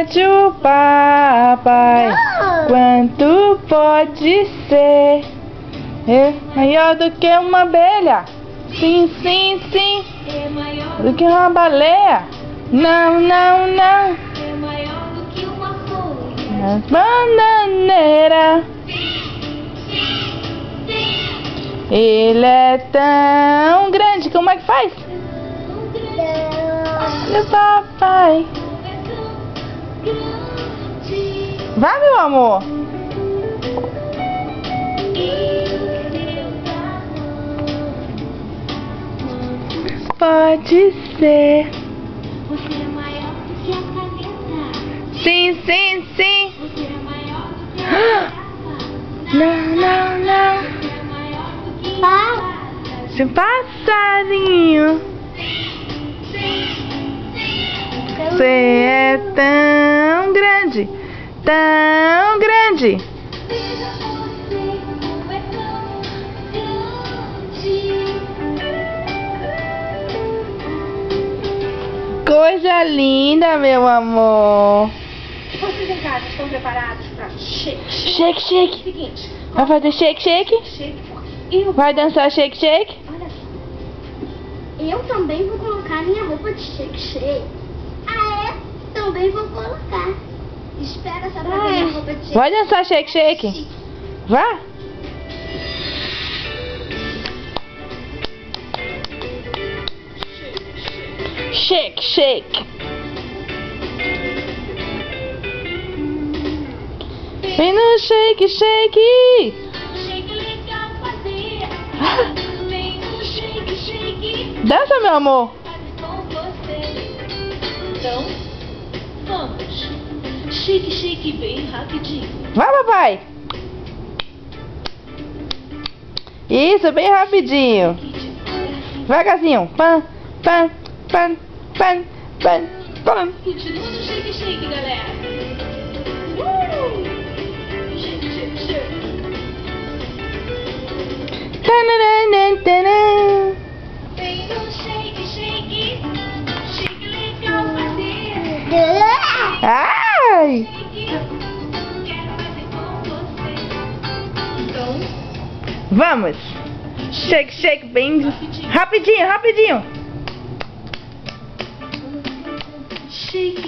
Pede o papai. Quanto pode ser? É maior do que uma abelha. Sim, sim, sim. É maior Do que uma baleia. Não, não, não. é maior do que uma folha. Uma bananeira. Ele é tão grande. Como é que faz? Olha o papai. Vai, meu amor. Pode ser. Você é maior do que a caneta. Sim, sim, sim. Você é maior do que a garrafa. Não, não, não. Você é maior do que a Seu passarinho. Você é tão grande. Tão grande. Veja você como é tão grande. Coisa linda, meu amor. Vocês em casa estão preparados para shake? Shake, shake. Seguinte, Vai fazer shake, shake? shake. Eu, Vai dançar shake, shake? olha só. Eu também vou colocar minha roupa de shake, shake. Ah, é? Também vou colocar. Espera só pra ver minha roupa de shake. Vai dançar shake, shake? Vá. Shake, shake. Vem no shake, shake. Shake legal fazer. Vem no shake, shake. Dança, meu amor. Fazer com você. Então, vamos. Shake, shake bem rapidinho. Vai, papai. Isso, bem rapidinho. Devagarzinho. Pam, pam, pam, pam, pam, pam. Continua no shake, shake, galera. Shake, shake, shake. Tananana, tanana. Vem no shake, shake. Shake legal fazer. Ai! Quero fazer com você. Então, Vamos. Shake, shake, bem rapidinho, rapidinho. shake